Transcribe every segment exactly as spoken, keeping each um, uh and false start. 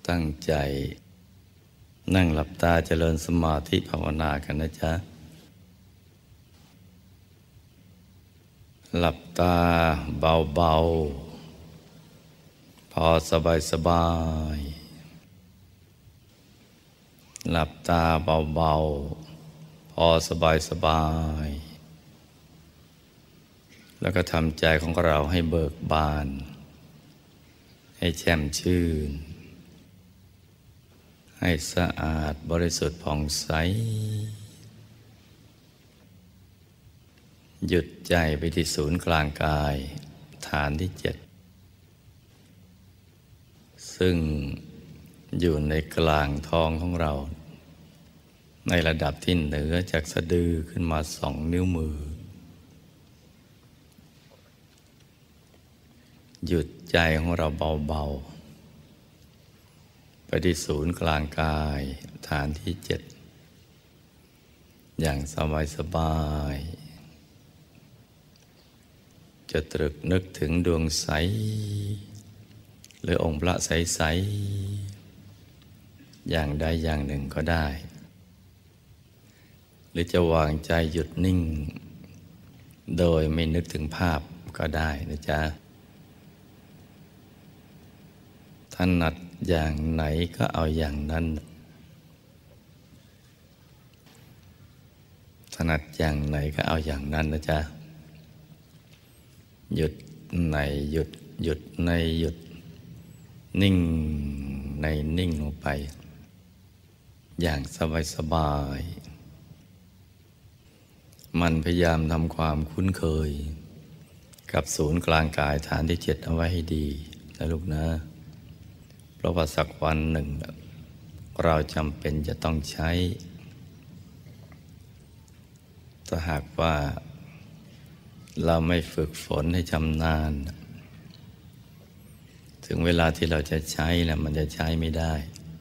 ตั้งใจนั่งหลับตาเจริญสมาธิภาวนากันนะจ๊ะหลับตาเบาๆพอสบายสบายหลับตาเบาๆพอสบายสบายแล้วก็ทำใจของเราให้เบิกบานให้แช่มชื่นให้สะอาดบริสุทธิ์ผ่องใสหยุดใจไปที่ศูนย์กลางกายฐานที่เจ็ดซึ่งอยู่ในกลางท้องของเราในระดับที่เหนือจากสะดือขึ้นมาสองนิ้วมือหยุดใจของเราเบาๆไปที่ศูนย์กลางกายฐานที่เจ็ดอย่างสบายๆจะตรึกนึกถึงดวงใสหรือองค์พระใสๆอย่างใดอย่างหนึ่งก็ได้หรือจะวางใจหยุดนิ่งโดยไม่นึกถึงภาพก็ได้นะจ๊ะถนัดอย่างไหนก็เอาอย่างนั้นถนัดอย่างไหนก็เอาอย่างนั้นนะจ๊ะหยุดในหยุดหยุดในหยุดนิ่งในนิ่งลงไปอย่างสบายสบายมันพยายามทำความคุ้นเคยกับศูนย์กลางกายฐานที่เจ็ดเอาไว้ให้ดีนะลูกนะเพราะว่าสักวันหนึ่งเราจำเป็นจะต้องใช้ถ้าหากว่าเราไม่ฝึกฝนให้ชำนาญถึงเวลาที่เราจะใช้แล้วมันจะใช้ไม่ได้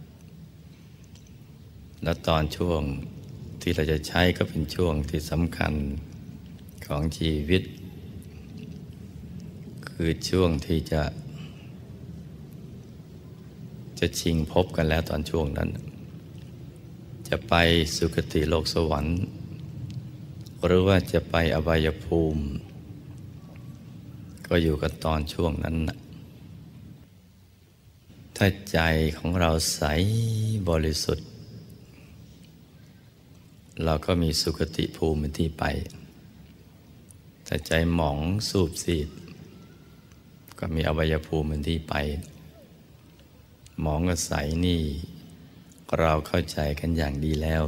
แล้วตอนช่วงที่เราจะใช้ก็เป็นช่วงที่สำคัญของชีวิตคือช่วงที่จะจะชิงพบกันแล้วตอนช่วงนั้นจะไปสุคติโลกสวรรค์หรือว่าจะไปอบายภูมิก็อยู่กันตอนช่วงนั้นนะถ้าใจของเราใสบริสุทธิ์เราก็มีสุคติภูมิที่ไปถ้าใจหมองสูบซีดก็มีอบายภูมิที่ไปหมองกับใสนี่เราเข้าใจกันอย่างดีแล้ว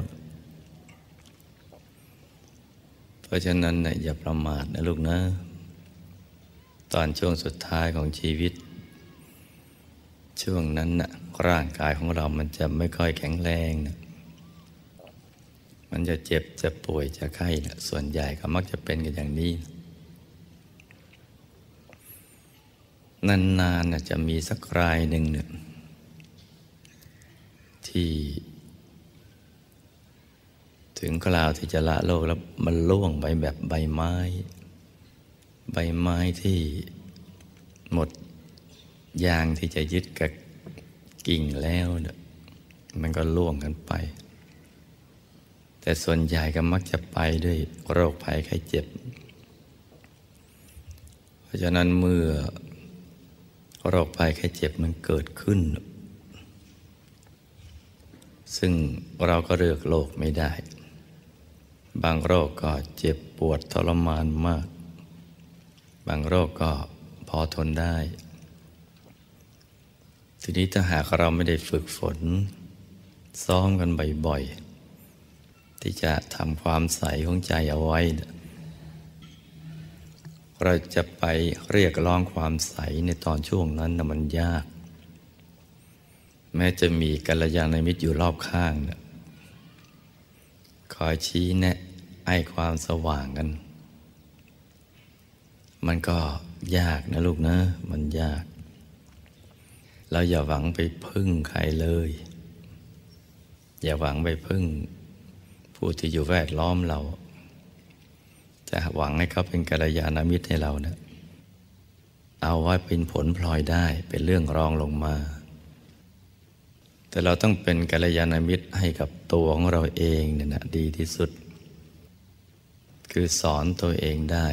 เพราะฉะนั้นนะอย่าประมาทนะลูกนะตอนช่วงสุดท้ายของชีวิตช่วงนั้นนะร่างกายของเรามันจะไม่ค่อยแข็งแรงนะมันจะเจ็บจะป่วยจะไข้นะส่วนใหญ่ก็มักจะเป็นกันอย่างนี้นานๆนะจะมีสักรายหนึ่งเนี่ยที่ถึงคราวที่จะละโลกแล้วมันล่วงไปแบบใบไม้ใบไม้ที่หมดยางที่จะยึดกับกิ่งแล้วเนี่ยมันก็ล่วงกันไปแต่ส่วนใหญ่ก็มักจะไปด้วยโรคภัยไข้เจ็บเพราะฉะนั้นเมื่อโรคภัยไข้เจ็บมันเกิดขึ้นซึ่งเราก็เลือกโรคไม่ได้บางโรคก็เจ็บปวดทรมานมากบางโรคก็พอทนได้ทีนี้ถ้าหากเราไม่ได้ฝึกฝนซ้อมกันบ่อยๆที่จะทำความใสของใจเอาไว้เราจะไปเรียกร้องความใสในตอนช่วงนั้นนะมันยากแม้จะมีกัลยาณมิตรอยู่รอบข้างนะคอยชี้แนะให้ความสว่างกันมันก็ยากนะลูกนะมันยากเราอย่าหวังไปพึ่งใครเลยอย่าหวังไปพึ่งผู้ที่อยู่แวดล้อมเราแต่หวังให้เขาเป็นกัลยาณมิตรให้เรานะเอาไว้เป็นผลพลอยได้เป็นเรื่องรองลงมาแต่เราต้องเป็นกัลยาณมิตรให้กับตัวของเราเองเนี่ยนะดีที่สุดคือสอนตัวเองได้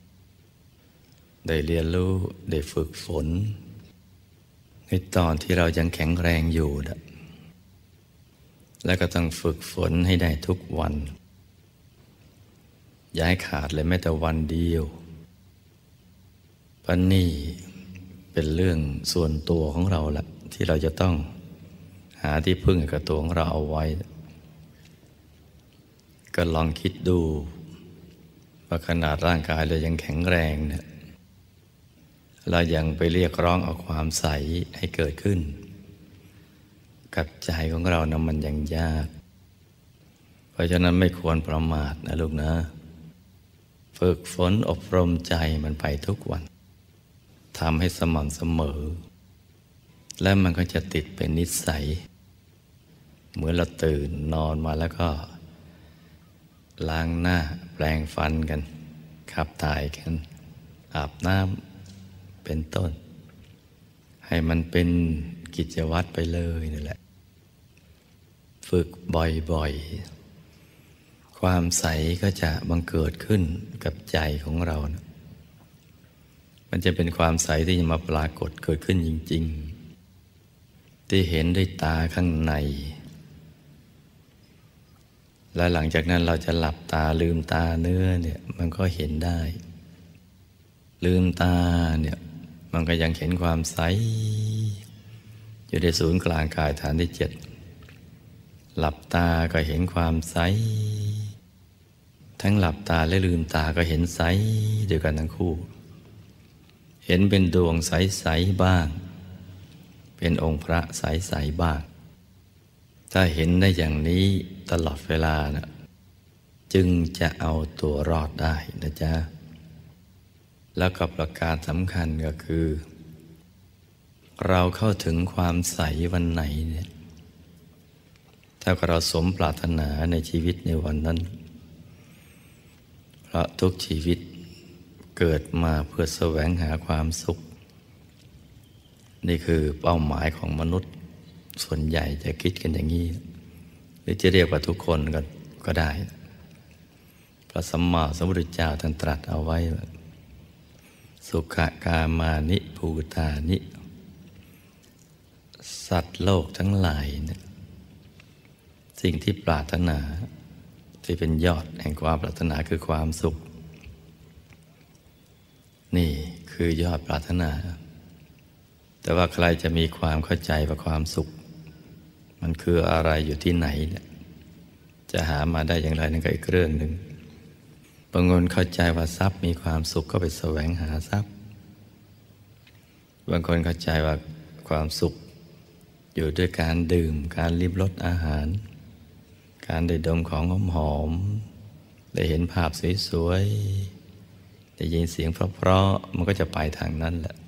ได้เรียนรู้ได้ฝึกฝนในตอนที่เรายังแข็งแรงอยู่นะแล้วก็ต้องฝึกฝนให้ได้ทุกวันอย่าให้ขาดเลยแม้แต่วันเดียวเพราะนี่เป็นเรื่องส่วนตัวของเราละที่เราจะต้องหาที่พึ่งกับตัวของเราเอาไว้ก็ลองคิดดูว่าขนาดร่างกายเรายังแข็งแรงเนี่ยเรายังไปเรียกร้องเอาความใสให้เกิดขึ้นกับใจของเรานะมันยังยากเพราะฉะนั้นไม่ควรประมาทนะลูกนะฝึกฝนอบรมใจมันไปทุกวันทำให้สม่ำเสมอและมันก็จะติดเป็นนิสัยเหมือนเราตื่นนอนมาแล้วก็ล้างหน้าแปรงฟันกันขับถ่ายกันอาบน้ำเป็นต้นให้มันเป็นกิจวัตรไปเลยนี่แหละฝึกบ่อยๆความใสก็จะบังเกิดขึ้นกับใจของเรานะมันจะเป็นความใสที่จะมาปรากฏเกิดขึ้นจริงๆที่เห็นด้วยตาข้างในและหลังจากนั้นเราจะหลับตาลืมตาเนื้อเนี่ยมันก็เห็นได้ลืมตาเนี่ยมันก็ยังเห็นความใสอยู่ในศูนย์กลางกายฐานที่เจ็ดหลับตาก็เห็นความใสทั้งหลับตาและลืมตาก็เห็นใสเดียวกันทั้งคู่เห็นเป็นดวงใสๆบ้างเป็นองค์พระใสๆบ้างถ้าเห็นได้อย่างนี้ตลอดเวลานะจึงจะเอาตัวรอดได้นะจ๊ะแล้วก็ประการสำคัญก็คือเราเข้าถึงความใสวันไหนเนี่ยถ้าเราสมปรารถนาในชีวิตในวันนั้นเพราะทุกชีวิตเกิดมาเพื่อแสวงหาความสุขนี่คือเป้าหมายของมนุษย์ส่วนใหญ่จะคิดกันอย่างนี้หรือจะเรียกว่าทุกคนก็ก็ได้พระสัมมาสัมพุทธเจ้าท่านตรัสเอาไว้สุขกามานิภูตานิสัตว์โลกทั้งหลายเนี่ยสิ่งที่ปรารถนาที่เป็นยอดแห่งความปรารถนาคือความสุขนี่คือยอดปรารถนาแต่ว่าใครจะมีความเข้าใจว่าความสุขมันคืออะไรอยู่ที่ไหนเนี่ยจะหามาได้อย่างไรนั่นก็อีกเรื่องหนึ่งบางคนเข้าใจว่าทรัพย์มีความสุขก็ไปแสวงหาทรัพย์บางคนเข้าใจว่าความสุขอยู่ด้วยการดื่มการลิ้มรสอาหารการได้ดมของหอมๆได้เห็นภาพสวยๆได้ยินเสียงเพราะๆมันก็จะไปทางนั้นแหละ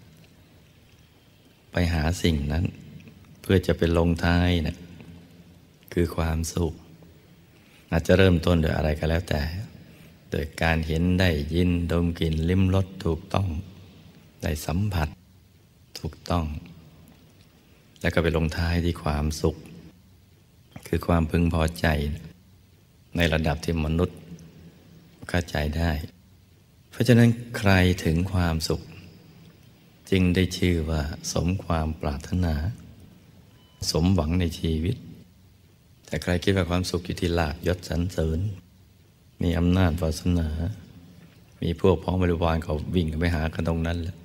ไปหาสิ่งนั้นเพื่อจะเป็นลงท้ายนะคือความสุขอาจจะเริ่มต้นโดยอะไรก็แล้วแต่โดยการเห็นได้ยินดมกลิ่นลิ้มรสถูกต้องได้สัมผัสถูกต้องแล้วก็ไปลงท้ายที่ความสุขคือความพึงพอใจในระดับที่มนุษย์เข้าใจได้เพราะฉะนั้นใครถึงความสุขจึงได้ชื่อว่าสมความปรารถนาสมหวังในชีวิตแต่ใครคิดว่าความสุขอยู่ที่ลาภยศสรรเสริญมีอำนาจวาสนามีพวกพ้องบริวารเขาวิ่งไปหากันตรงนั้นแหละ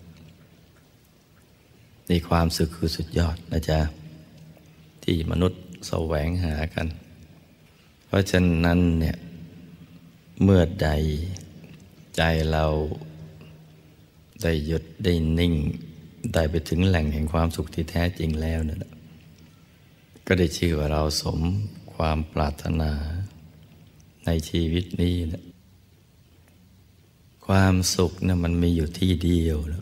นี่ความสุขคือสุดยอดนะจ๊ะที่มนุษย์แสวงหากันเพราะฉะนั้นเนี่ยเมื่อใดใจเราได้หยุดได้นิ่งได้ไปถึงแหล่งแห่งความสุขที่แท้จริงแล้วเนี่ยก็ได้ชื่อว่าเราสมความปรารถนาในชีวิตนี้นะความสุขเนี่ยมันมีอยู่ที่เดียวนะ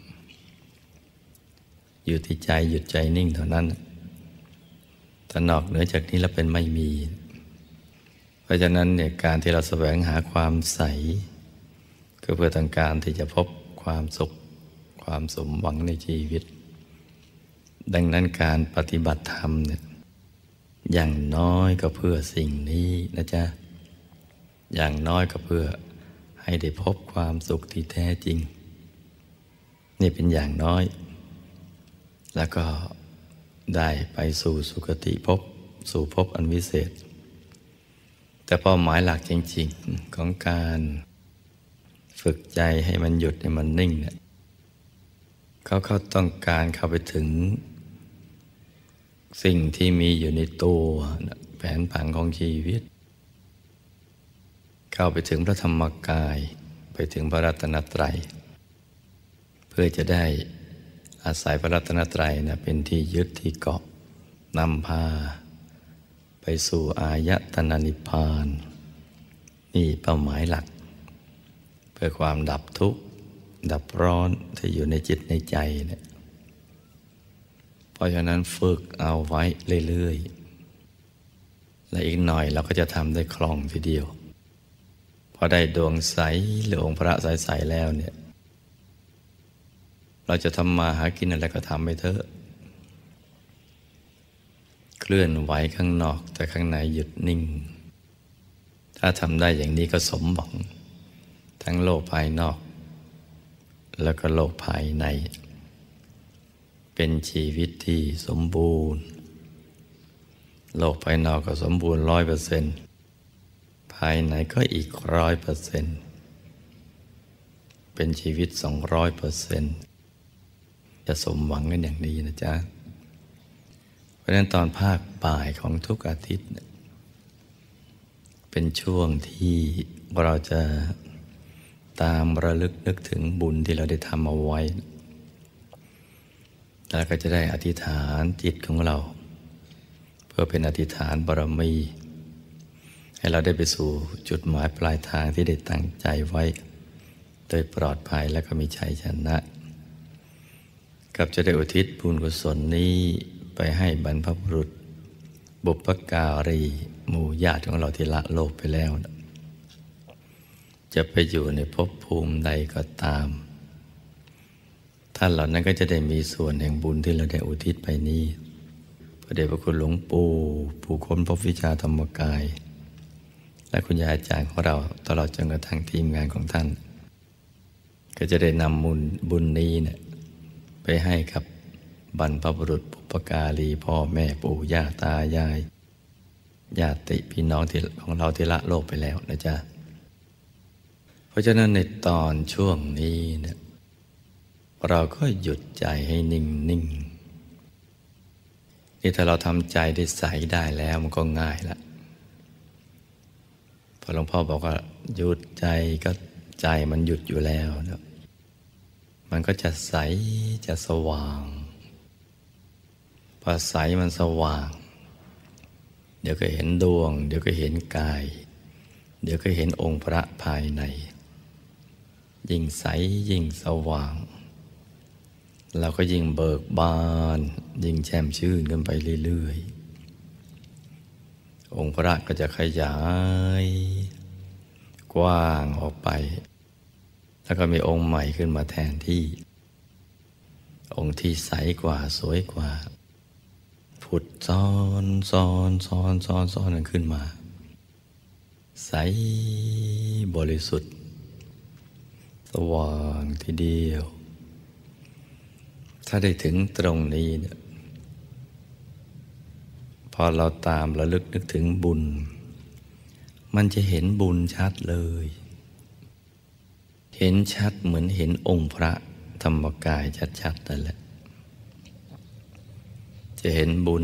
อยู่ที่ใจหยุดใจนิ่งเท่านั้นถ้านอกเหนือจากนี้แล้วเป็นไม่มีเพราะฉะนั้นเนี่ยการที่เราแสวงหาความใสก็เพื่อต้องการที่จะพบความสุขความสมหวังในชีวิตดังนั้นการปฏิบัติธรรมเนี่ยอย่างน้อยก็เพื่อสิ่งนี้นะจ๊ะอย่างน้อยก็เพื่อให้ได้พบความสุขที่แท้จริงนี่เป็นอย่างน้อยแล้วก็ได้ไปสู่สุคติภพสู่ภพอันวิเศษแต่เป้าหมายหลักจริงๆของการฝึกใจให้มันหยุดให้มันนิ่งเนี่ยเขาเขาต้องการเข้าไปถึงสิ่งที่มีอยู่ในตัวแผนผังของชีวิตเข้าไปถึงพระธรรมกายไปถึงพระรัตนตรัยเพื่อจะได้อาศัยพระรัตนตรัยนะเป็นที่ยึดที่เกาะนำพาไปสู่อายตนะนิพพานนี่เป้าหมายหลักเพื่อความดับทุกข์ดับร้อนที่อยู่ในจิตในใจเนี่ยเพราะฉะนั้นฝึกเอาไว้เรื่อยๆและอีกหน่อยเราก็จะทำได้คล่องทีเดียวพอได้ดวงใสหรือองค์พระใสๆแล้วเนี่ยเราจะทำมาหากินอะไรก็ทำไปเถอะเคลื่อนไหวข้างนอกแต่ข้างในหยุดนิ่งถ้าทำได้อย่างนี้ก็สมหวังทั้งโลกภายนอกแล้วก็โลกภายในเป็นชีวิตที่สมบูรณ์โลกภายนอกก็สมบูรณ์ร้อยเปอร์เซ็นต์ภายในก็อีกร้อยเปอร์เซ็นต์เป็นชีวิตสองร้อยเปอร์เซ็นต์จะสมหวังกันอย่างนี้นะจ๊ะเพราะฉะนั้นตอนภาคบ่ายของทุกอาทิตย์เป็นช่วงที่เราจะตามระลึกนึกถึงบุญที่เราได้ทำเอาไว้แล้วก็จะได้อธิษฐานจิตของเราเพื่อเป็นอธิษฐานบารมีให้เราได้ไปสู่จุดหมายปลายทางที่ได้ตั้งใจไว้โดยปลอดภัยและก็มีชัยชนะกับจะได้อุทิศบุญกุศลนี้ไปให้บรรพบุรุษบุพการีหมู่ญาติของเราที่ละโลกไปแล้วจะไปอยู่ในภพภูมิใดก็ตามท่านเหล่านั้นก็จะได้มีส่วนแห่งบุญที่เราได้อุทิศไปนี้พระเดชพระคุณหลวงปู่ผู้ค้นพบวิชาธรรมกายและคุณยายอาจารย์ของเราตลอดจนกระทั่งทีมงานของท่านก็จะได้นำบุญบุญนี้เนี่ยไปให้กับบรรพบุรุษบุพการีพ่อแม่ปู่ย่าตายายญาติพี่น้องที่ของเราที่ละโลกไปแล้วนะจ๊ะเพราะฉะนั้นในตอนช่วงนี้เนี่ยเราก็หยุดใจให้นิ่งนิ่งนี่ถ้าเราทำใจได้ใสได้แล้วมันก็ง่ายละพอหลวงพ่อบอกว่าหยุดใจก็ใจมันหยุดอยู่แล้วนะมันก็จะใสจะสว่างพอใสมันสว่างเดี๋ยวก็เห็นดวงเดี๋ยวก็เห็นกายเดี๋ยวก็เห็นองค์พระภายในยิ่งใสยิ่งสว่างเราก็ยิ่งเบิกบานยิ่งแช่มชื่นกันไปเรื่อยๆองค์พระก็จะขยายกว้างออกไปแล้วก็มีองค์ใหม่ขึ้นมาแทนที่องค์ที่ใสกว่าสวยกว่าผุดซ้อนซ้อนซ้อนซ้อนซ้อนกันขึ้นมาใสบริสุทธิ์สว่างทีเดียวถ้าได้ถึงตรงนี้เนี่ยพอเราตามระลึกนึกถึงบุญมันจะเห็นบุญชัดเลยเห็นชัดเหมือนเห็นองค์พระธรรมกายชัดๆนั่นแหละจะเห็นบุญ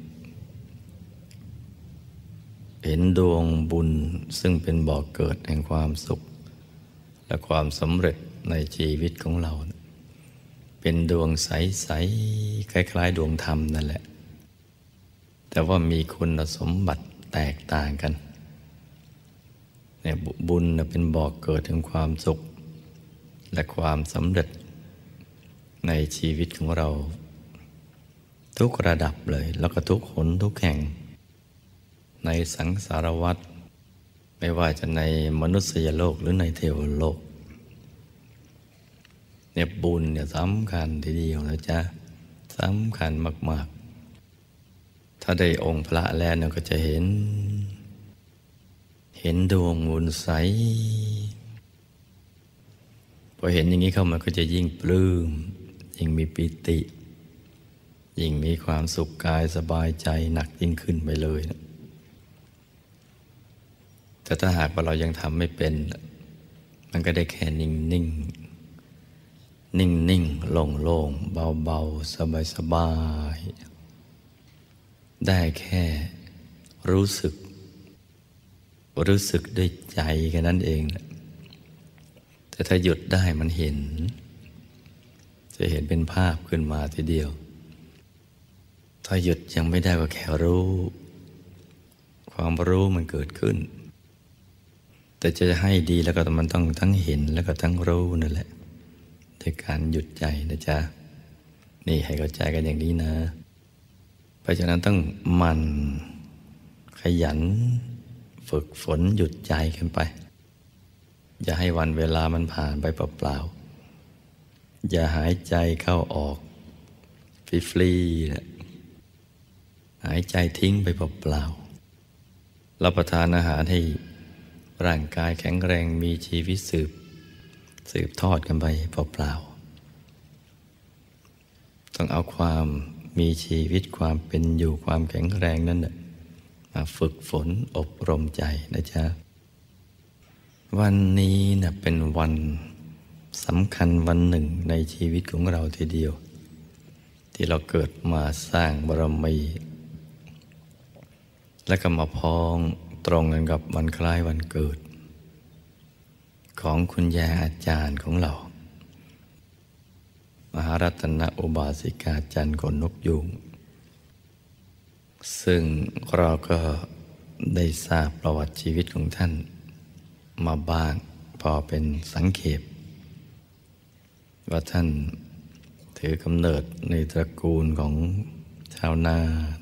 เห็นดวงบุญซึ่งเป็นบ่อกเกิดแห่งความสุขและความสำเร็จในชีวิตของเราเป็นดวงใสๆคล้ายๆดวงธรรมนั่นแหละแต่ว่ามีคุณสมบัติแตกต่างกันเนี่ยบุญเป็นบ่อกเกิดแห่งความสุขและความสำเร็จในชีวิตของเราทุกระดับเลยแล้วก็ทุกหนทุกแห่งในสังสารวัฏไม่ว่าจะในมนุษยโลกหรือในเทวโลกเนี่ยบุญเนี่ยสำคัญทีเดียวนะจ๊ะสสำคัญมากๆถ้าได้องค์พระแล้วเราก็จะเห็นเห็นดวงบุญใสพอเห็นอย่างนี้เข้ามาก็จะยิ่งปลื้มยิ่งมีปิติยิ่งมีความสุขกายสบายใจหนักยิ่งขึ้นไปเลยนะแต่ถ้าหากว่าเรายังทำไม่เป็นมันก็ได้แค่นิ่งนิ่งนิ่งนิ่งโล่งโล่งเบาเบาสบายสบายได้แค่รู้สึกรู้สึกด้วยใจแค่นั้นเองนะแต่ถ้าหยุดได้มันเห็นจะเห็นเป็นภาพขึ้นมาทีเดียวถ้าหยุดยังไม่ได้ก็แค่รู้ความรู้มันเกิดขึ้นแต่จะให้ดีแล้วก็มันต้องทั้งเห็นแล้วก็ทั้งรู้นั่นแหละในการหยุดใจนะจ๊ะนี่ให้เข้าใจกันอย่างนี้นะเพราะฉะนั้นต้องหมั่นขยันฝึกฝนหยุดใจกันไปอย่าให้วันเวลามันผ่านไปเปล่าๆอย่าหายใจเข้าออกฟรีๆนะหายใจทิ้งไปเปล่าๆรับประทานอาหารให้ร่างกายแข็งแรงมีชีวิตสืบสืบทอดกันไปเปล่าๆต้องเอาความมีชีวิตความเป็นอยู่ความแข็งแรงนั้นนะมาฝึกฝนอบรมใจนะจ๊ะวันนี้นะเป็นวันสำคัญวันหนึ่งในชีวิตของเราทีเดียวที่เราเกิดมาสร้างบารมีและก็มาพ้องตรงกันกับวันคล้ายวันเกิดของคุณยายอาจารย์ของเรามหารัตนอุบาสิกาจันทร์ขนนกยูงซึ่งเราก็ได้ทราบประวัติชีวิตของท่านมาบ้างพอเป็นสังเขปว่าท่านถือกำเนิดในตระกูลของชาวนา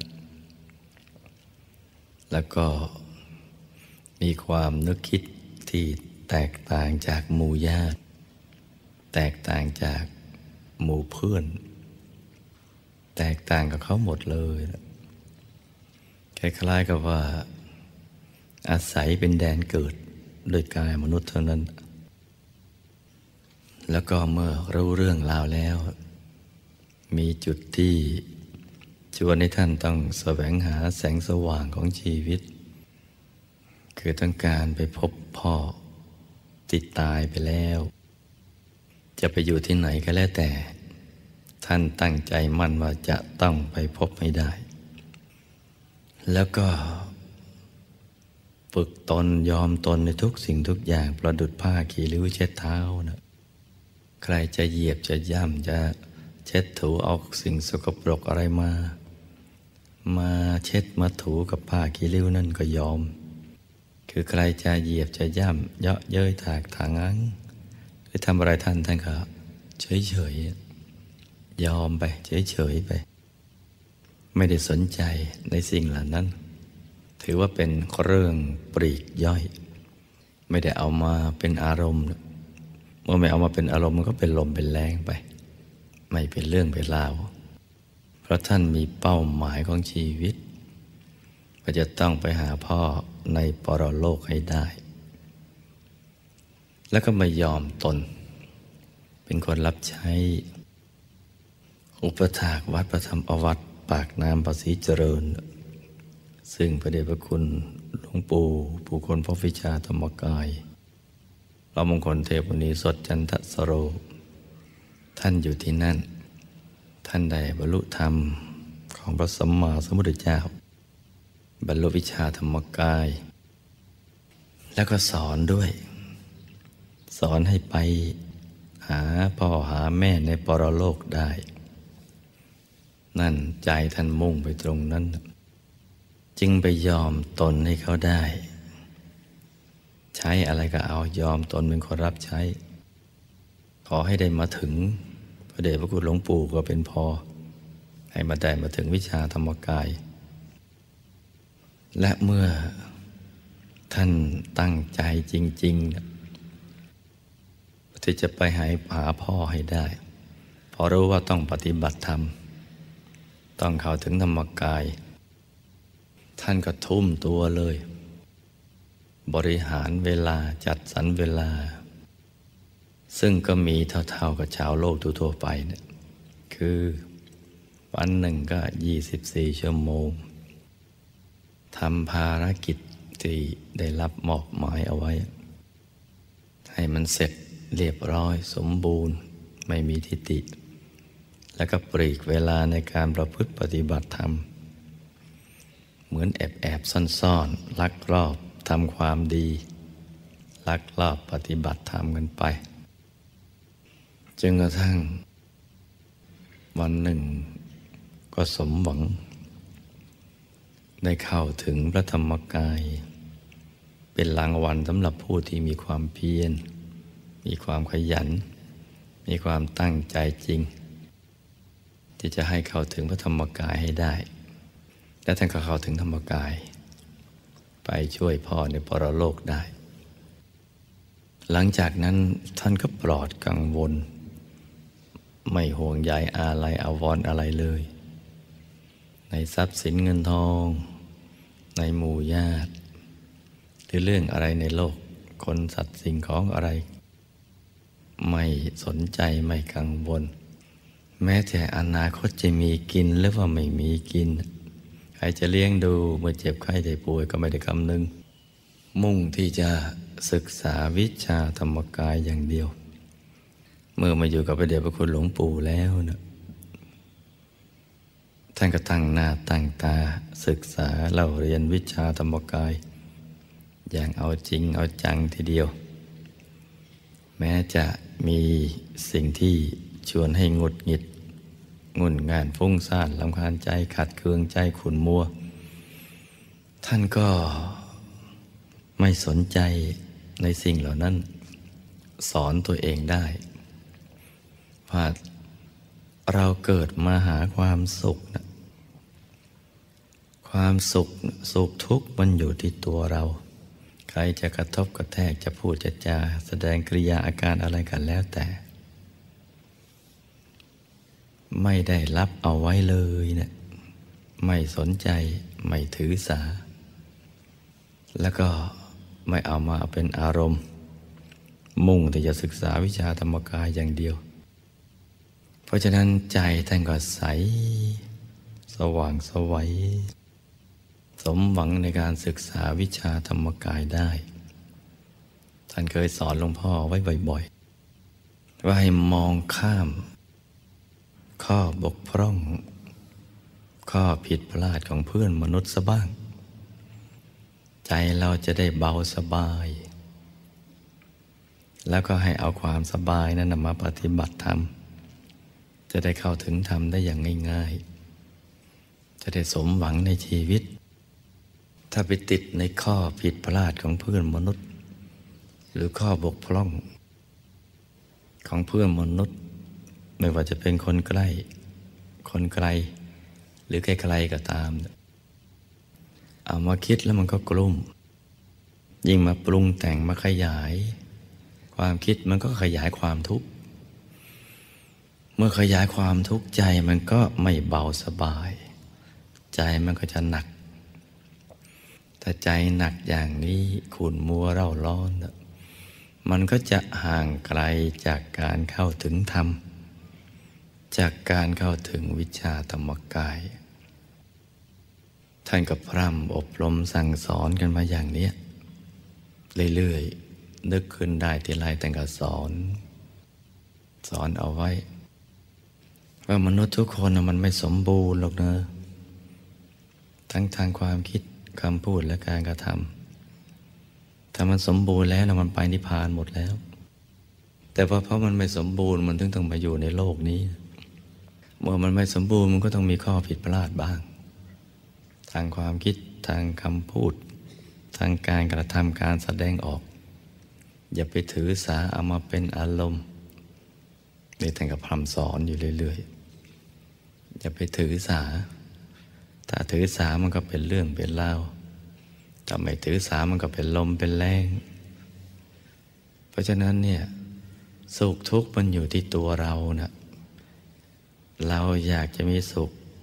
แล้วก็มีความนึกคิดที่แตกต่างจากหมู่ญาติแตกต่างจากหมู่เพื่อนแตกต่างกับเขาหมดเลยคล้ายๆกับว่าอาศัยเป็นแดนเกิดโดยกายมนุษย์เท่านั้นแล้วก็เมื่อรู้เรื่องราวแล้วมีจุดที่ชวนให้ท่านต้องแสวงหาแสงสว่างของชีวิตคือต้องการไปพบพ่อติดตายไปแล้วจะไปอยู่ที่ไหนก็แล้วแต่ท่านตั้งใจมั่นว่าจะต้องไปพบให้ได้แล้วก็ฝึกตนยอมตนในทุกสิ่งทุกอย่างประดุจผ้าขี่ริ้วเช็ดเท้านะใครจะเหยียบจะย่ำจะเช็ดถูเอาสิ่งสกปรกอะไรมามาเช็ดมาถูกับผ้าขี้ริ้วนั่นก็ยอมคือใครจะเหยียบจะย่ำเยาะเย้ยถากถางงังหรือทำอะไรท่านท่านก็เฉยเฉยยอมไปเฉยเฉยไปไม่ได้สนใจในสิ่งเหล่านั้นถือว่าเป็นเรื่องปลีกย่อยไม่ได้เอามาเป็นอารมณ์เมื่อไม่เอามาเป็นอารมณ์มันก็เป็นลมเป็นแรงไปไม่เป็นเรื่องเป็นราวเพราะท่านมีเป้าหมายของชีวิตว่าจะต้องไปหาพ่อในปรโลกให้ได้แล้วก็ไม่ยอมตนเป็นคนรับใช้อุปถากวัดประธรรมอวัดปากน้ำภาษีเจริญซึ่งพระเดชพระคุณหลวงปู่ผู้คนพระวิชาธรรมกายพระมงคลเทพมุนีสดจันทสโรท่านอยู่ที่นั่นท่านได้บรรลุธรรมของพระสัมมาสัมพุทธเจ้าบรรลุวิชาธรรมกายแล้วก็สอนด้วยสอนให้ไปหาพ่อหาแม่ในปรโลกได้นั่นใจท่านมุ่งไปตรงนั้นจึงไปยอมตนให้เขาได้ใช้อะไรก็เอายอมตนเป็นคนรับใช้ขอให้ได้มาถึงพระเดชพระคุณหลวงปู่ก็เป็นพอให้มาได้มาถึงวิชาธรรมกายและเมื่อท่านตั้งใจจริงๆที่จะไปหาหาพ่อให้ได้พอรู้ว่าต้องปฏิบัติธรรมต้องเข้าถึงธรรมกายท่านก็ทุ่มตัวเลยบริหารเวลาจัดสรรเวลาซึ่งก็มีเท่าๆกับชาวโลกทั่วๆไปเนี่ยคือวันหนึ่งก็ยี่สิบสี่ชั่วโมงทำภารกิจที่ได้รับมอบหมายเอาไว้ให้มันเสร็จเรียบร้อยสมบูรณ์ไม่มีทิฏฐิแล้วก็ปลีกเวลาในการประพฤติปฏิบัติธรรมเหมือนแอบแอบซ่อนๆลักลอบทำความดีลักลอบปฏิบัติธรรมกันไปจนกระทั่งวันหนึ่งก็สมหวังได้เข้าถึงพระธรรมกายเป็นรางวัลสำหรับผู้ที่มีความเพียรมีความขยันมีความตั้งใจจริงที่จะให้เข้าถึงพระธรรมกายให้ได้และท่านก็เข้าถึงธรรมกายไปช่วยพ่อในปรโลกได้หลังจากนั้นท่านก็ปลอดกังวลไม่ห่วงใยอาลัยอาวรณ์อะไรเลยในทรัพย์สินเงินทองในหมู่ญาติหรือเรื่องอะไรในโลกคนสัตว์สิ่งของอะไรไม่สนใจไม่กังวลแม้แต่อนาคตจะมีกินหรือว่าไม่มีกินใครจะเลี้ยงดูเมื่อเจ็บไข้ได้ป่วยก็ไม่ได้คำนึงมุ่งที่จะศึกษาวิชาธรรมกายอย่างเดียวเมื่อมาอยู่กับพระเดชพระคุณหลวงปู่แล้วนะท่านก็ตั้งหน้าตั้งตาศึกษาเล่าเรียนวิชาธรรมกายอย่างเอาจริงเอาจังทีเดียวแม้จะมีสิ่งที่ชวนให้หงุดหงิดงุ่นง่านฟุ้งซ่านรำคาญใจขัดเคืองใจขุ่นมัวท่านก็ไม่สนใจในสิ่งเหล่านั้นสอนตัวเองได้ว่าเราเกิดมาหาความสุขนะความสุขสุขทุกข์มันอยู่ที่ตัวเราใครจะกระทบกระแทกจะพูดจะจาแสดงกริยาอาการอะไรกันแล้วแต่ไม่ได้รับเอาไว้เลยนะไม่สนใจไม่ถือสาแล้วก็ไม่เอามาเป็นอารมณ์มุ่งที่จะศึกษาวิชาธรรมกายอย่างเดียวเพราะฉะนั้นใจท่านก็ใสสว่างไสวสมหวังในการศึกษาวิชาธรรมกายได้ท่านเคยสอนหลวงพ่อไว้บ่อยๆว่าให้มองข้ามข้อบกพร่องข้อผิดพลาดของเพื่อนมนุษย์ซะบ้างใจเราจะได้เบาสบายแล้วก็ให้เอาความสบายนั้นมาปฏิบัติธรรมจะได้เข้าถึงธรรมได้อย่างง่ายๆจะได้สมหวังในชีวิตถ้าไปติดในข้อผิดพลาดของเพื่อนมนุษย์หรือข้อบกพร่องของเพื่อนมนุษย์ไม่ว่าจะเป็นคนใกล้คนไกลหรือไกลๆก็ตามเอามาคิดแล้วมันก็กลุ้มยิ่งมาปรุงแต่งมาขยายความคิดมันก็ขยายความทุกข์เมื่อขยายความทุกข์ใจมันก็ไม่เบาสบายใจมันก็จะหนักถ้าใจหนักอย่างนี้ขุ่นมัวเร่าร้อนมันก็จะห่างไกลจากการเข้าถึงธรรมจากการเข้าถึงวิชาธรรมกายท่านก็พร่ำอบรมสั่งสอนกันมาอย่างนี้เรื่อยๆนึกขึ้นได้ทีไรแต่ก็สอนสอนเอาไว้ว่ามนุษย์ทุกคนมันไม่สมบูรณ์หรอกนะทั้งทางความคิดคำพูดและการกระทำถ้ามันสมบูรณ์แล้วมันไปนิพพานหมดแล้วแต่เพราะเพราะมันไม่สมบูรณ์มันถึงต้องมาอยู่ในโลกนี้เมื่อมันไม่สมบูรณ์มันก็ต้องมีข้อผิดพลาดบ้างทางความคิดทางคำพูดทางการกระทำการแสดงออกอย่าไปถือสาเอามาเป็นอารมณ์นี่ท่านก็พร่ำสอนอยู่เรื่อยๆอย่าไปถือสาถ้าถือสามันก็เป็นเรื่องเป็นราวถ้าไม่ถือสามันก็เป็นลมเป็นแรงเพราะฉะนั้นเนี่ยสุขทุกข์มันอยู่ที่ตัวเรานะเราอยากจะมีสุข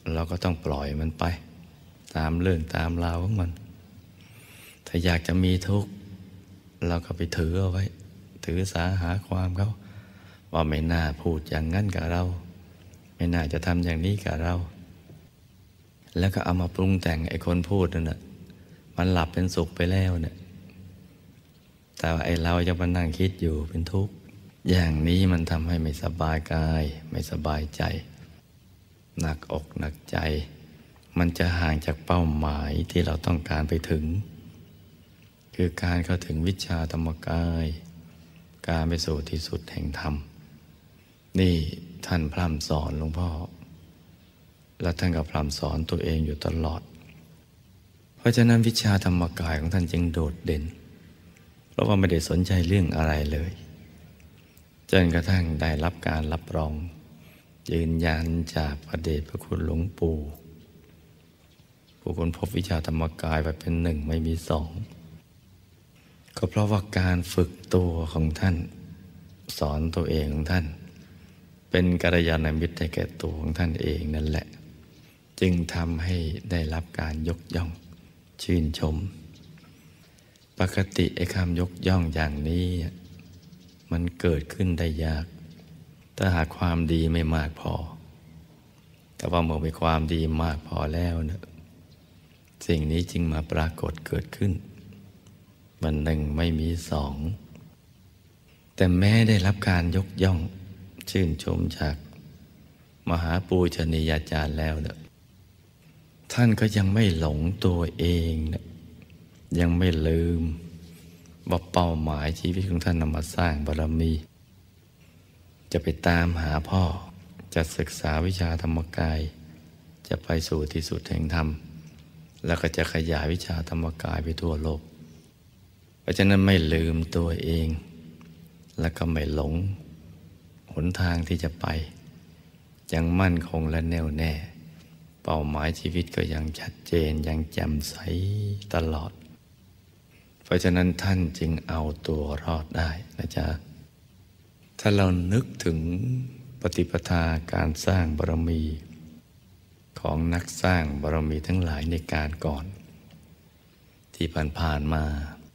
เราก็ต้องปล่อยมันไปตามเรื่องตามราวของมันถ้าอยากจะมีทุกข์เราก็ไปถือเอาไว้ถือสาหาความเขาว่าไม่น่าพูดอย่างนั้นกับเราไม่น่าจะทำอย่างนี้กับเราแล้วก็เอามาปรุงแต่งไอ้คนพูดนั่นแหละมันหลับเป็นสุขไปแล้วเนี่ยแต่ไอ้เราจะมานั่งคิดอยู่เป็นทุกข์อย่างนี้มันทำให้ไม่สบายกายไม่สบายใจหนักอกหนักใจมันจะห่างจากเป้าหมายที่เราต้องการไปถึงคือการเข้าถึงวิชาธรรมกายการไปสู่ที่สุดแห่งธรรมนี่ท่านพร่ำสอนหลวงพ่อและท่านก็พร่ำสอนตัวเองอยู่ตลอดเพราะฉะนั้นวิชาธรรมกายของท่านจึงโดดเด่นเพราะว่าไม่ได้สนใจเรื่องอะไรเลยจนกระทั่งได้รับการรับรองยืนยันจากพระเดชพระคุณหลวงปู่ผู้ค้นพบวิชาธรรมกายไว้เป็นหนึ่งไม่มีสองก็เพราะว่าการฝึกตัวของท่านสอนตัวเองของท่านเป็นกัลยาณมิตรให้แก่ตัวของท่านเองนั่นแหละจึงทำให้ได้รับการยกย่องชื่นชมปกติไอ้คำยกย่องอย่างนี้มันเกิดขึ้นได้ยากถ้าหากความดีไม่มากพอแต่ว่าเมื่อมีความดีมากพอแล้วเนี่ยสิ่งนี้จึงมาปรากฏเกิดขึ้นมันหนึ่งไม่มีสองแต่แม้ได้รับการยกย่องชื่นชมจากมหาปูชนียาจารย์แล้วเนี่ยท่านก็ยังไม่หลงตัวเองเนี่ยยังไม่ลืมว่าเป้าหมายชีวิตของท่านนำมาสร้างบารมีจะไปตามหาพ่อจะศึกษาวิชาธรรมกายจะไปสู่ที่สุดแห่งธรรมแล้วก็จะขยายวิชาธรรมกายไปทั่วโลกเพราะฉะนั้นไม่ลืมตัวเองแล้วก็ไม่หลงหนทางที่จะไปยังมั่นคงและแน่วแน่เป้าหมายชีวิตก็ยังชัดเจนยังแจ่มใสตลอดเพราะฉะนั้นท่านจึงเอาตัวรอดได้นะจ๊ะถ้าเรานึกถึงปฏิปทาการสร้างบารมีของนักสร้างบารมีทั้งหลายในการก่อนที่ผ่านๆมา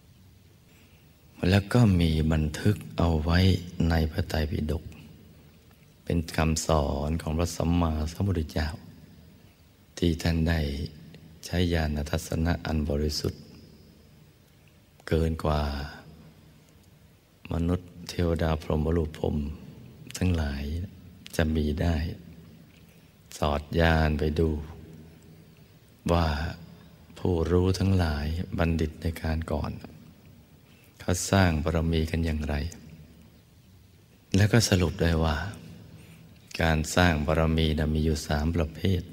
แล้วก็มีบันทึกเอาไว้ในพระไตรปิฎกเป็นคำสอนของพระสัมมาสัมพุทธเจ้าที่ท่านได้ใช้ญาณทัศนะอันบริสุทธิ์เกินกว่ามนุษย์เทวดาพรหมรูปพรหมทั้งหลายจะมีได้สอดญาณไปดูว่าผู้รู้ทั้งหลายบัณฑิตในการก่อนเขาสร้างบารมีกันอย่างไรแล้วก็สรุปได้ว่าการสร้างบารมีนะมีอยู่สามประเภท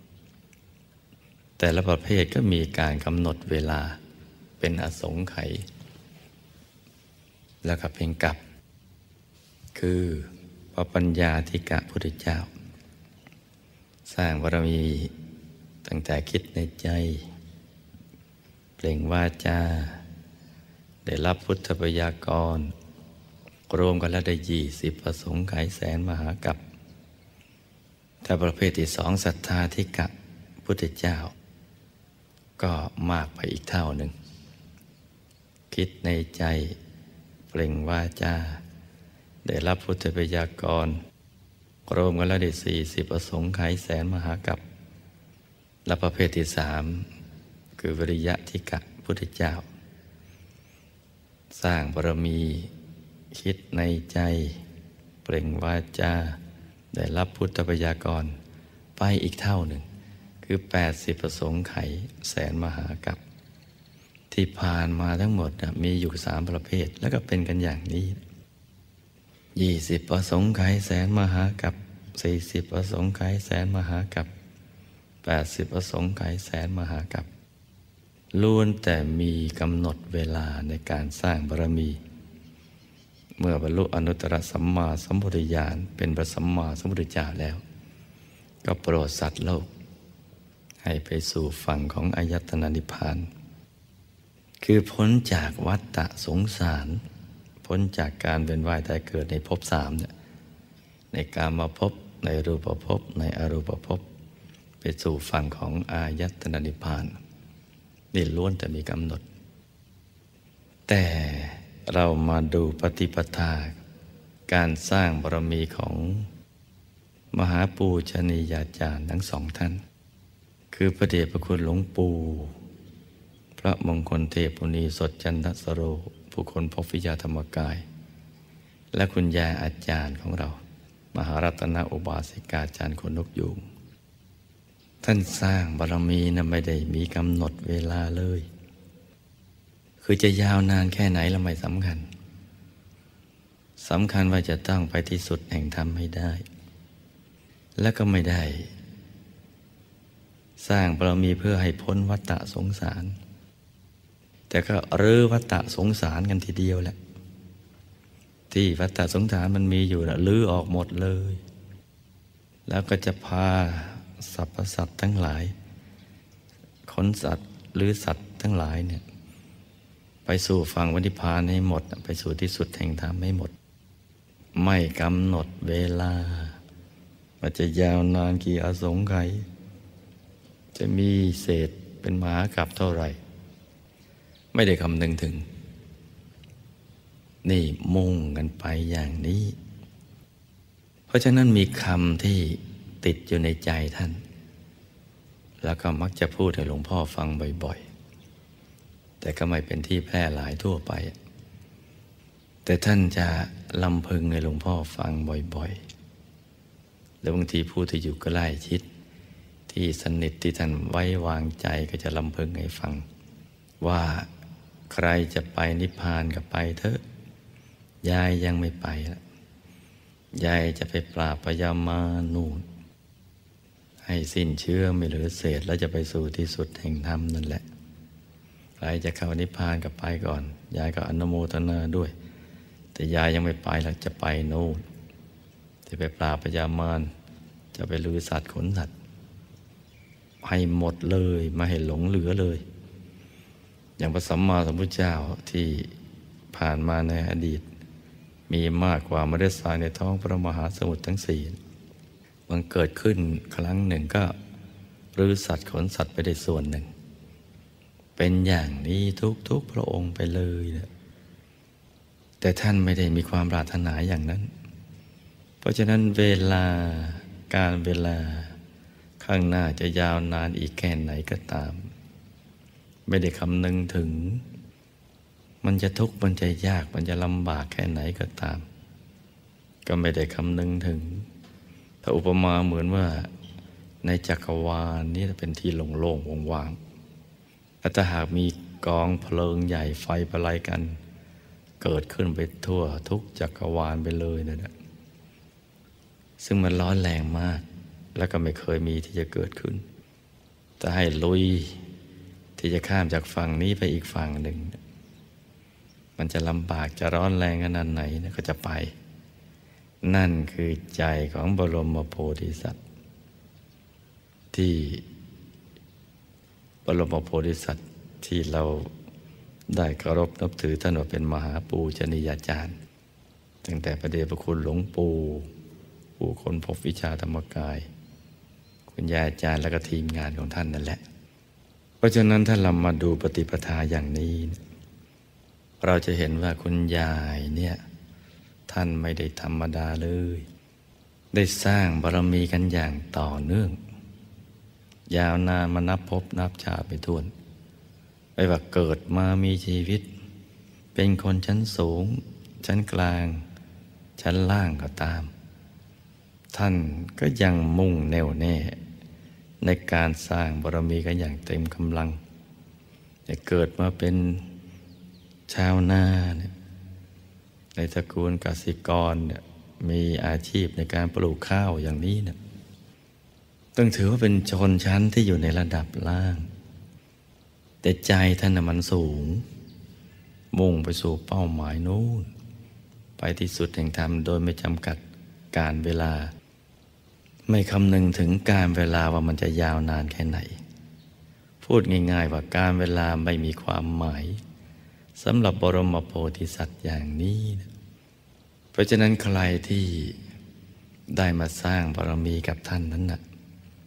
แต่ละประเภทก็มีการกำหนดเวลาเป็นอสงไขยแล้วก็เป็นกับคือพระปัญญาธิกะพุทธเจ้าสร้างบารมีตั้งแต่คิดในใจเปล่งวาจาได้รับพุทธปยากรรวมกันแล้วได้ยี่สิบอสงไขยแสนมหากัปถ้าประเภทที่สองศรัทธาธิกะพุทธเจ้าก็มากไปอีกเท่าหนึ่งคิดในใจเปล่งวาจาได้รับพุทธปยากรรวมกันแล้วได้สี่สิบอสงไขยแสนมหากัปและประเภทที่สามคือวิริยะธิกะพุทธเจ้าสร้างบารมีคิดในใจเปล่งวาจาได้รับพุทธปยากรไปอีกเท่าหนึ่งคือแปดสิบอสงไขยแสนมหากัปที่ผ่านมาทั้งหมดมีอยู่สามประเภทแล้วก็เป็นกันอย่างนี้ยี่สิบอสงไขยแสนมหากัปสี่สิบอสงไขยแสนมหากัปแปดสิบอสงไขยแสนมหากัปล้วนแต่มีกำหนดเวลาในการสร้างบารมีเมื่อบรรลุอนุตตรสัมมาสัมพุทธญาณเป็นพระสัมมาสัมพุทธเจ้าแล้วก็โปรดสัตว์โลกให้ไปสู่ฝั่งของอายตนะนิพพานคือพ้นจากวัฏฏะสงสารพ้นจากการเวียนว่ายตายเกิดในภพสามเนี่ยในกามภพในรูปภพในอรูปภพไปสู่ฝั่งของอายตนะนิพพานนี่ล้วนแต่มีกำหนดแต่เรามาดูปฏิปทาการสร้างบารมีของมหาปูชนียาจารย์ทั้งสองท่านคือพระเดชพระคุณหลวงปู่พระมงคลเทพมุนีสดจันทสโรผู้คนพบวิชาธรรมกายและคุณยายอาจารย์ของเรามหารัตนอุบาสิกาจารย์คนนกยูงท่านสร้างบารมีนะไม่ได้มีกำหนดเวลาเลยคือจะยาวนานแค่ไหนเราไม่สำคัญสำคัญว่าจะต้องไปที่สุดแห่งธรรมให้ได้และก็ไม่ได้สร้างบารมีเพื่อให้พ้นวัฏฏะสงสารแต่ก็รื้อวัฏฏะสงสารกันทีเดียวแหละที่วัฏฏะสงสารมันมีอยู่นะลื้อออกหมดเลยแล้วก็จะพาสรรพสัตว์ทั้งหลายขนสัตว์หรือสัตว์ทั้งหลายเนี่ยไปสู่ฝั่งนิพพานให้หมดไปสู่ที่สุดแห่งธรรมให้หมดไม่กำหนดเวลาว่าจะยาวนานกี่อสงไขยจะมีเศษเป็นมหากาพย์เท่าไหร่ไม่ได้คำนึงถึงนี่มุ่งกันไปอย่างนี้เพราะฉะนั้นมีคำที่ติดอยู่ในใจท่านแล้วก็มักจะพูดให้หลวงพ่อฟังบ่อยๆแต่ก็ไม่เป็นที่แพร่หลายทั่วไปแต่ท่านจะลำพึงให้หลวงพ่อฟังบ่อยๆแล้วบางทีผู้ที่อยู่ใกล้ชิดที่สนิทที่ท่านไว้วางใจก็จะลำพึงให้ฟังว่าใครจะไปนิพพานก็ไปเถอะยายยังไม่ไปละยายจะไปปราบพยามานูนให้สิ้นเชื้อไม่เหลือเศษแล้วจะไปสู่ที่สุดแห่งธรรมนั่นแหละใครจะเข้านิพพานก็ไปก่อนยายก็อนุโมทนาด้วยแต่ยายยังไม่ไปหรอกจะไปโน่นจะไปปราบพยามารจะไปลือสัตว์ขนสัตว์ให้หมดเลยไม่ให้หลงเหลือเลยอย่างพระสัมมาสัมพุทธเจ้าที่ผ่านมาในอดีตมีมากกว่าเมล็ดทรายในท้องพระมหาสมุทรทั้งสี่มันเกิดขึ้นครั้งหนึ่งก็รื้อสัตว์ขนสัตว์ไปได้ส่วนหนึ่งเป็นอย่างนี้ทุกๆพระองค์ไปเลยนะแต่ท่านไม่ได้มีความปรารถนาอย่างนั้นเพราะฉะนั้นเวลาการเวลาข้างหน้าจะยาวนานอีกแค่ไหนก็ตามไม่ได้คำนึงถึงมันจะทุกข์มันจะยากมันจะลำบากแค่ไหนก็ตามก็ไม่ได้คำนึงถึงถ้าอุปมาเหมือนว่าในจักรวาลนี้เป็นที่โล่งๆว่างๆและถ้าหากมีกองเพลิงใหญ่ไฟประไลกันเกิดขึ้นไปทั่วทุกจักรวาลไปเลยนะซึ่งมันร้อนแรงมากแล้วก็ไม่เคยมีที่จะเกิดขึ้นแต่ให้ลุยที่จะข้ามจากฝั่งนี้ไปอีกฝั่งหนึ่งมันจะลำบากจะร้อนแรงขนาดไหนนะก็จะไปนั่นคือใจของบรมโพธิสัตว์ที่บรมโพธิสัตว์ที่เราได้เคารพนับถือท่านว่าเป็นมหาปูชนียาจารย์ตั้งแต่พระเดชพระคุณหลวงปู่ผู้คนพบวิชาธรรมกายคุณยายอาจารย์และก็ทีมงานของท่านนั่นแหละเพราะฉะนั้นถ้าเรามาดูปฏิปทาอย่างนี้เราจะเห็นว่าคุณยายเนี่ยท่านไม่ได้ธรรมดาเลยได้สร้างบารมีกันอย่างต่อเนื่องยาวนานมานับพบนับชาติไปทั่วไม่ว่าเกิดมามีชีวิตเป็นคนชั้นสูงชั้นกลางชั้นล่างก็ตามท่านก็ยังมุ่งแน่วแน่ในการสร้างบารมีกันอย่างเต็มกำลังแต่เกิดมาเป็นชาวนาเนี่ยในตระกูลกสิกรเนี่ยมีอาชีพในการปลูกข้าวอย่างนี้เนี่ยต้องถือว่าเป็นชนชั้นที่อยู่ในระดับล่างแต่ใจท่านน่ะมันสูงมุ่งไปสู่เป้าหมายนู้นไปที่สุดแห่งธรรมโดยไม่จำกัดการเวลาไม่คำนึงถึงการเวลาว่ามันจะยาวนานแค่ไหนพูดง่ายๆว่าการเวลาไม่มีความหมายสำหรับบรมโพธิสัตว์อย่างนี้นะเพราะฉะนั้นใครที่ได้มาสร้างบารมีกับท่านนั้นนะ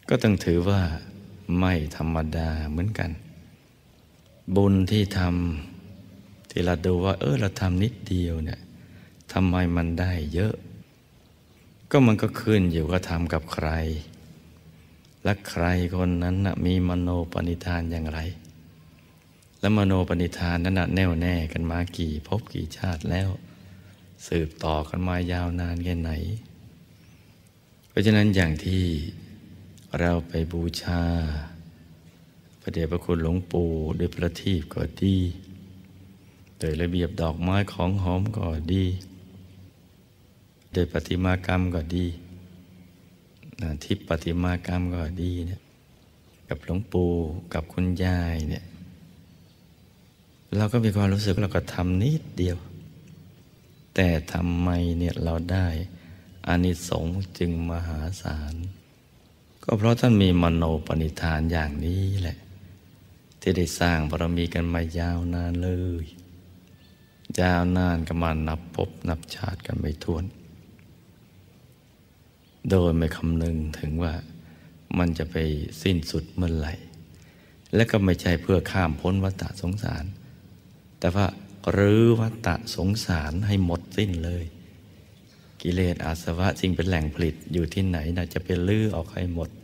ก็ต้องถือว่าไม่ธรรมดาเหมือนกันบุญที่ทำที่เราดูว่าเออเราทำนิดเดียวเนี่ยทำไมมันได้เยอะก็มันก็ขึ้นอยู่ว่าทำกับใครและใครคนนั้นนะมีมโนปณิธานอย่างไรและมโนปณิธานนั้นนะแน่วแน่กันมากี่ภพกี่ชาติแล้วสืบต่อกันมายาวนานแค่ไหนเพราะฉะนั้นอย่างที่เราไปบูชาพระเดชพระคุณหลวงปู่ด้วยประทีปก็ดีโดยระเบียบดอกไม้ของหอมก็ดีโดยประติมากรรมก็ดีทิพย์ประติมากรรมก็ดีเนี่ยกับหลวงปู่กับคุณยายเนี่ยเราก็มีความรู้สึกเราก็ทำนิดเดียวแต่ทำไมเนี่ยเราได้อานิสงส์จึงมหาศาลก็เพราะท่านมีมโนปณิธานอย่างนี้แหละที่ได้สร้างบารมีกันมายาวนานเลยยาวนานกันมานับภพนับชาติกันไม่ถ้วนโดยไม่คำนึงถึงว่ามันจะไปสิ้นสุดเมื่อไหร่และก็ไม่ใช่เพื่อข้ามพ้นวัฏสงสารแต่ว่ารื้อวัฏสงสารให้หมดสิ้นเลยกิเลสอาสวะจึงเป็นแหล่งผลิตอยู่ที่ไหนน่าจะเป็นลื้อออกให้หมด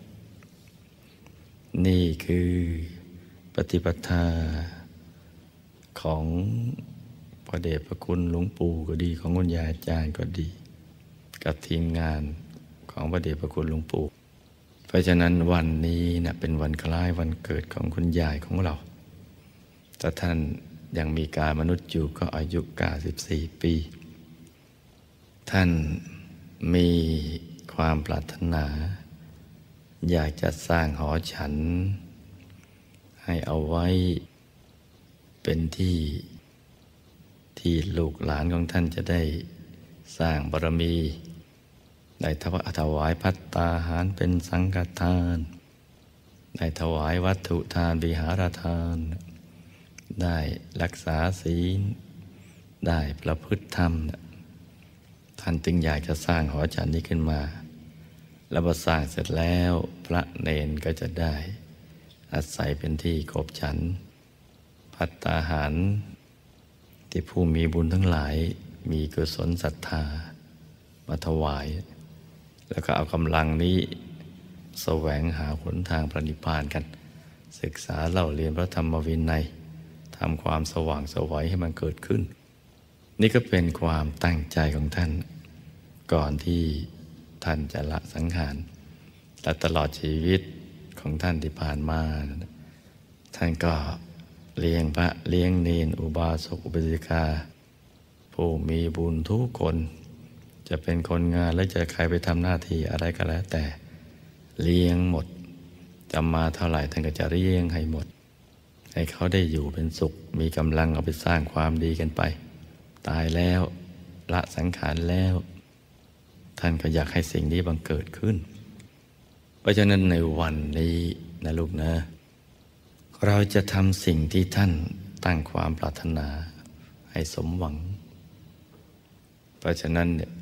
นี่คือปฏิปทาของพระเดชพระคุณหลวงปู่ก็ดีของคุณยายอาจารย์ก็ดีกับทีมงานของพระเดชพระคุณหลวงปู่เพราะฉะนั้นวันนี้นะเป็นวันคล้ายวันเกิดของคุณยายของเราถ้าท่านยังมีกายมนุษย์อยู่ก็อายุเก้าสิบสี่ปีท่านมีความปรารถนาอยากจะสร้างหอฉันให้เอาไว้เป็นที่ที่ลูกหลานของท่านจะได้สร้างบารมีได้ถวายภัตตาหารเป็นสังฆทานได้ถวายวัตถุทานวิหารทานได้รักษาศีลได้ประพฤติธรรมท่านจึงอยากจะสร้างหอฉันนี้ขึ้นมาแล้วพอสร้างเสร็จแล้วพระเนนก็จะได้อาศัยเป็นที่ขบฉันภัตตาหารที่ผู้มีบุญทั้งหลายมีกุศลศรัทธามาถวายแล้วก็เอากำลังนี้แสวงหาหนทางพระนิพพานกันศึกษาเล่าเรียนพระธรรมวินัยทำความสว่างไสวให้มันเกิดขึ้นนี่ก็เป็นความตั้งใจของท่านก่อนที่ท่านจะละสังขารและตลอดชีวิตของท่านที่ผ่านมาท่านก็เลี้ยงพระเลี้ยงเนรอุบาสกอุบาสิกาผู้มีบุญทุกคนจะเป็นคนงานและจะใครไปทำหน้าที่อะไรก็แล้วแต่เลี้ยงหมดจะมาเท่าไหร่ท่านก็จะเลี้ยงให้หมดให้เขาได้อยู่เป็นสุขมีกำลังเอาไปสร้างความดีกันไปตายแล้วละสังขารแล้วท่านก็อยากให้สิ่งนี้บังเกิดขึ้นเพราะฉะนั้นในวันนี้นะลูกนะเราจะทำสิ่งที่ท่านตั้งความปรารถนาให้สมหวังเพราะฉะนั้นเนี่ย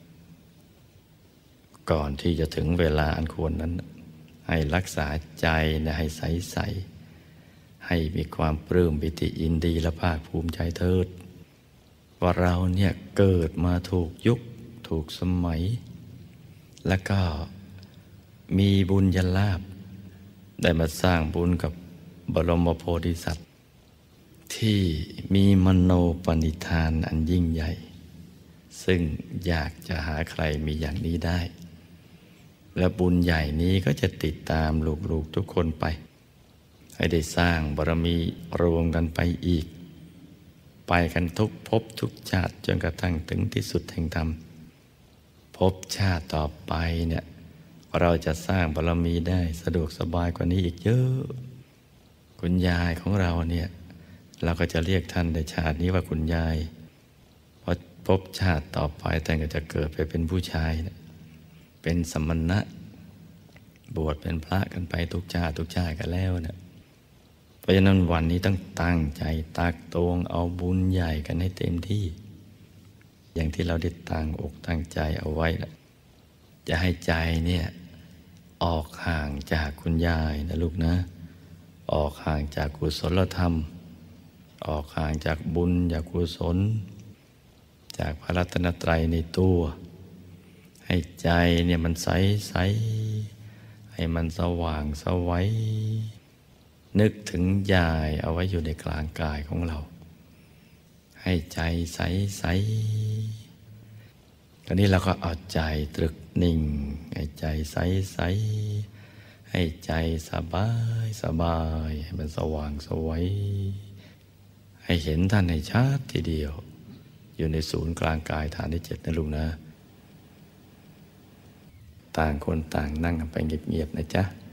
ก่อนที่จะถึงเวลาอันควรนั้นให้รักษาใจนะให้ใสๆให้มีความปลื้มปิติยินดีและภาคภูมิใจเถิดว่าเราเนี่ยเกิดมาถูกยุคถูกสมัยแล้วก็มีบุญญาลาภได้มาสร้างบุญกับบรมโพธิสัตว์ที่มีมโนปณิธานอันยิ่งใหญ่ซึ่งอยากจะหาใครมีอย่างนี้ได้และบุญใหญ่นี้ก็จะติดตามลูกๆทุกคนไปให้ได้สร้างบารมีรวมกันไปอีกไปกันทุกภพทุกชาติจนกระทั่งถึงที่สุดแห่งธรรมภพชาติต่อไปเนี่ยเราจะสร้างบารมีได้สะดวกสบายกว่านี้อีกเยอะคุณยายของเราเนี่ยเราก็จะเรียกท่านในชาตินี้ว่าคุณยายพอภพชาติต่อไปท่านก็จะเกิดไปเป็นผู้ชายนะเป็นสมณะบวชเป็นพระกันไปทุกชาติทุกชาติกันแล้วนะเพราะฉะนั้นวันนี้ต้องตั้งใจตักตวงเอาบุญใหญ่กันให้เต็มที่อย่างที่เราได้ตั้งอกตั้งใจเอาไว้จะให้ใจเนี่ยออกห่างจากคุณยายนะลูกนะออกห่างจากกุศลธรรมออกห่างจากบุญจากกุศลจากพระรัตนตรัยในตัวให้ใจเนี่ยมันใสใสให้มันสว่างสวัยนึกถึงยายเอาไว้อยู่ในกลางกายของเราให้ใจใสใสตอนนี้เราก็เอาใจตรึกนิ่งให้ใจใสใสให้ใจสบายสบายให้มันสว่างสวัยให้เห็นท่านให้ชัดทีเดียวอยู่ในศูนย์กลางกายฐานที่เจ็ดนะลูกนะต่างคนต่างนั่งไปเงียบๆนะจ๊ะ